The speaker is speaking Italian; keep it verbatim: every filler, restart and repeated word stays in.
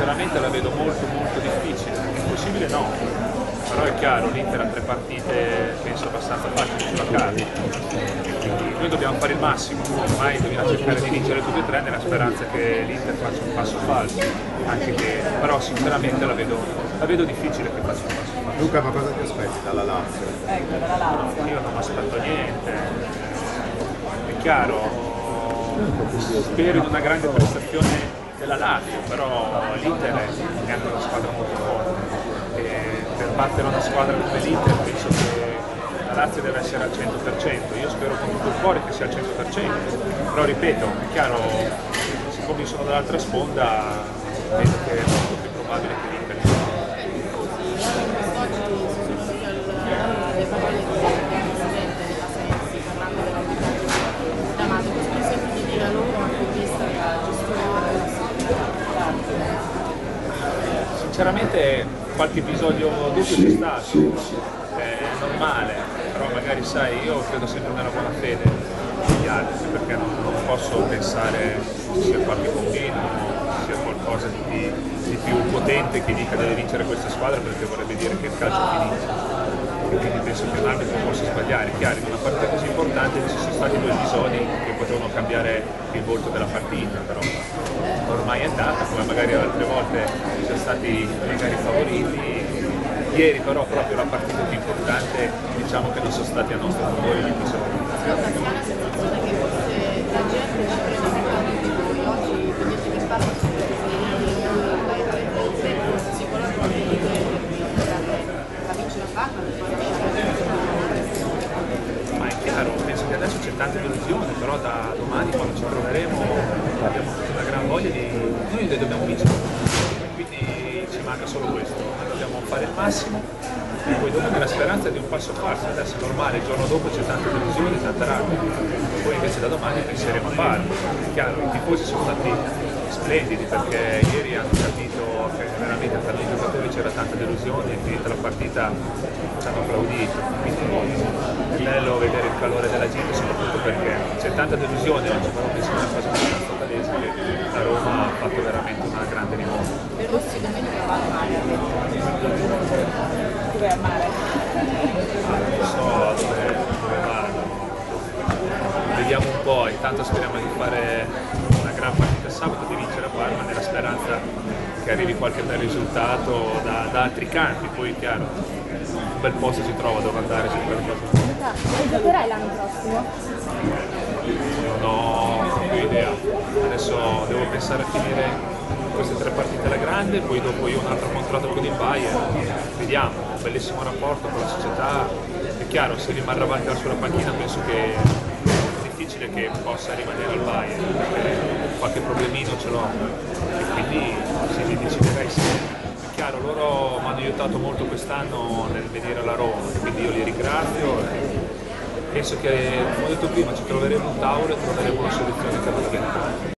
sinceramente la vedo molto molto difficile, impossibile no, però è chiaro, l'Inter ha tre partite penso abbastanza facili sulla carta, quindi noi dobbiamo fare il massimo, ormai dobbiamo cercare di vincere tutti e tre nella speranza che l'Inter faccia un passo falso, anche che, però sinceramente la vedo, la vedo difficile che faccia un passo falso. Luca, ma cosa ti aspetti dalla Lazio? Ecco, dalla Lazio. Io non mi aspetto niente, è chiaro, spero in una grande prestazione della Lazio, però l'Inter è anche una squadra molto forte e per battere una squadra come l'Inter penso che la Lazio deve essere al cento per cento, io spero con tutto il cuore che sia al cento per cento, però ripeto, è chiaro, siccome io sono dall'altra sponda vedo che è molto più probabile che l'Inter sinceramente qualche episodio dubbio c'è stato, è normale, però magari sai, io credo sempre nella buona fede degli altri, perché non, non posso pensare che sia qualche combino, sia qualcosa di, di più potente che dica deve vincere questa squadra perché vorrebbe dire che il calcio finisce. Quindi penso che un arbitro possa sbagliare. Chiaro, in una partita così importante ci sono stati due episodi che potevano cambiare il volto della partita, però ormai è andata, come magari altre volte siamo stati magari favoriti. Ieri però proprio la partita più importante diciamo che non sono stati a nostro favore gli episodi. Si ha la sensazione che forse la gente ci prende un po' di voi, oggi vedete che parla sicuramente la vince la fatta, ma è chiaro, penso che adesso c'è tanta delusione, però da domani quando ci troveremo abbiamo tutta una gran voglia di... noi le dobbiamo vincere, quindi ci manca solo questo, noi dobbiamo fare il massimo e poi dopo nella speranza di un passo falso, adesso è normale, il giorno dopo c'è tanta delusione, tanta rabbia, poi invece da domani penseremo a farlo, è chiaro, i tifosi sono stati splendidi perché ieri hanno capito che veramente per i giocatori c'era tanta delusione, finita la partita ci hanno applaudito, quindi è bello vedere il calore della gente soprattutto perché c'è tanta delusione oggi, però penso che è una cosa abbastanza palese che la Roma ha fatto veramente una grande rimonta. per Rossi domenica va al mare, Dove è al mare? Ah, non so dove, dove vado, vediamo un po', intanto speriamo di fare una gran partita sabato, di vincere a Parma nella speranza che arrivi qualche bel risultato da, da altri campi, poi chiaro un bel posto si trova dove andare su quelle cose. Luca, giocherai l'anno prossimo? Non ho proprio idea, adesso devo pensare a finire queste tre partite alla grande, poi dopo io un altro contratto con il Bayern, vediamo, un bellissimo rapporto con la società, è chiaro se rimarrà Valcar sulla panchina penso che è difficile che possa rimanere al Bayern, perché qualche problemino ce l'ho e quindi si deciderei se. È chiaro, loro mi hanno aiutato molto quest'anno nel venire alla Roma, quindi io li ringrazio e penso che, come ho detto prima, ci troveremo un tavolo e troveremo una soluzione che va bene.